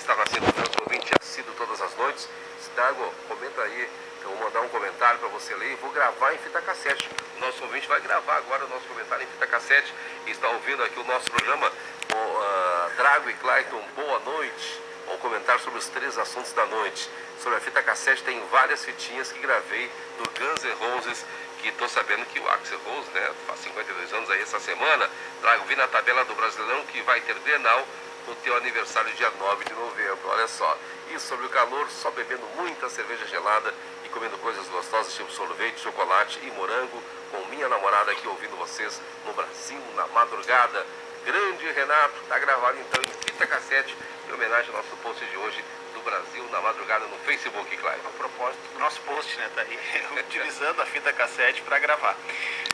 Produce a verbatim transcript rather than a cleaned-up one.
está nascendo o nosso ouvinte assíduo todas as noites. Dago, comenta aí, eu vou mandar um comentário para você ler e vou gravar em fita cassete. O nosso ouvinte vai gravar agora o nosso comentário em fita cassete e está ouvindo aqui o nosso programa. O, uh, Drago e Clayton, boa noite. Vamos comentar sobre os três assuntos da noite. Sobre a fita cassete, tem várias fitinhas que gravei do Guns N' Roses, que estou sabendo que o Axl Rose, né, faz cinquenta e dois anos aí essa semana. Drago, vi na tabela do Brasileirão que vai ter Grenal no teu aniversário dia nove de novembro, olha só. E sobre o calor, só bebendo muita cerveja gelada e comendo coisas gostosas, tipo sorvete, chocolate e morango, com minha namorada aqui ouvindo vocês no Brasil na madrugada. Grande Renato, tá gravado então em fita cassete, em homenagem ao nosso post de hoje do Brasil na madrugada no Facebook, Clive. A propósito do nosso post, né, tá aí, utilizando a fita cassete para gravar.